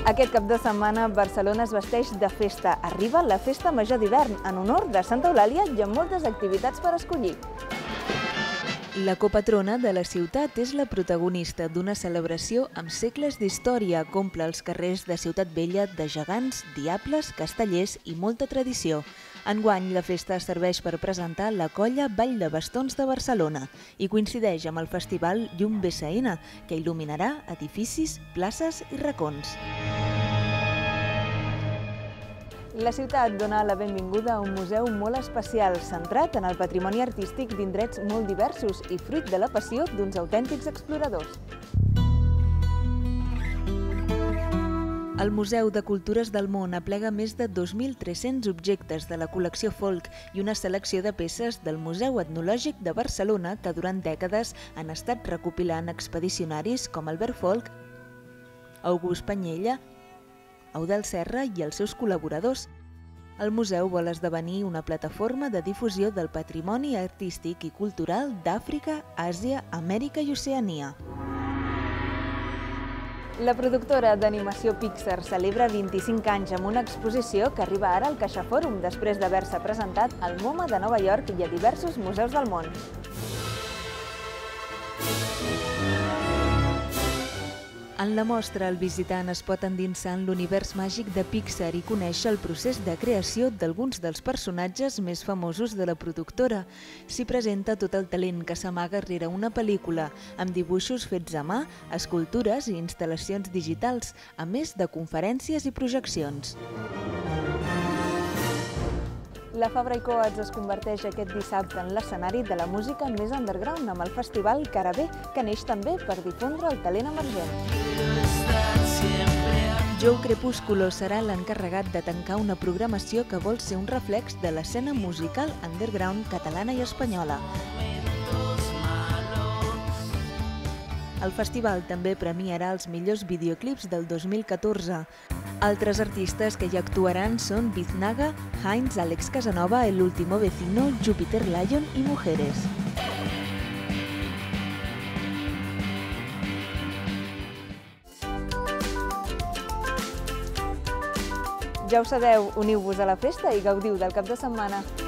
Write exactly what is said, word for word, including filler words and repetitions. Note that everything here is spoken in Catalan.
Aquest cap de setmana Barcelona es vesteix de festa. Arriba la Festa Major d'hivern en honor de Santa Eulàlia i amb moltes activitats per escollir. La copatrona de la ciutat és la protagonista d'una celebració amb segles d'història que omple els carrers de Ciutat Vella de gegants, diables, castellers i molta tradició. Enguany, la festa serveix per presentar la colla Ball de Bastons de Barcelona i coincideix amb el festival Llum B C N, que il·luminarà edificis, places i racons. La ciutat dona la benvinguda a un museu molt especial, centrat en el patrimoni artístic d'indrets molt diversos i fruit de la passió d'uns autèntics exploradors. El Museu de Cultures del Món aplega més de dos mil tres-cents objectes de la col·lecció folk i una selecció de peces del Museu Etnològic de Barcelona que durant dècades han estat recopilant expedicionaris com Albert Folch, August Panyella, Eudald Serra i els seus col·laboradors. El museu vol esdevenir una plataforma de difusió del patrimoni artístic i cultural d'Àfrica, Àsia, Amèrica i Oceania. La productora d'animació Pixar celebra vint-i-cinc anys amb una exposició que arriba ara al CaixaForum després d'haver-se presentat al MoMA de Nova York i a diversos museus del món. En la mostra, el visitant es pot endinsar en l'univers màgic de Pixar i conèixer el procés de creació d'alguns dels personatges més famosos de la productora. S'hi presenta tot el talent que s'amaga rere una pel·lícula, amb dibuixos fets a mà, escultures i instal·lacions digitals, a més de conferències i projeccions. La Fabra i Coats es converteix aquest dissabte en l'escenari de la música més underground amb el festival Carabé, que neix també per difondre el talent emergent. Joe Crepúsculo serà l'encarregat de tancar una programació que vol ser un reflex de l'escena musical underground catalana i espanyola. El festival també premiarà els millors videoclips del dos mil catorze. Altres artistes que hi actuaran són Biznaga, Heinz, Àlex Casanova, El Último Vecino, Júpiter Lion i Mujeres. Ja ho sabeu, uniu-vos a la festa i gaudiu del cap de setmana.